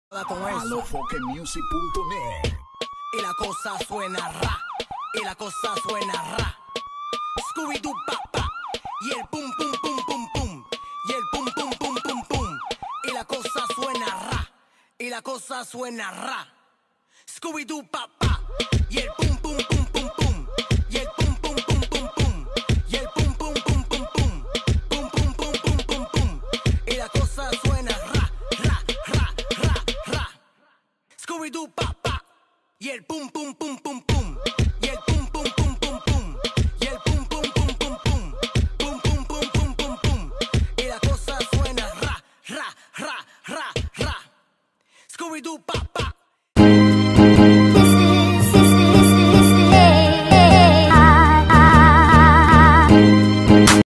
Con eso. Alofoquemusic.net. Y la cosa suena ra, y la cosa suena ra. Scooby-Doo pa, y el pum pum pum pum pum, y el pum pum pum pum pum. Y la cosa suena ra, y la cosa suena ra. Scooby-Doo pa, y el pum pum pum pum pum, y el pum pum pum pum pum, y el pum pum pum pum pum, pum pum pum pum pum pum. Y la cosa suena ra, ra, ra, ra, ra. Scooby-Doo pa, y el pum pum pum pum.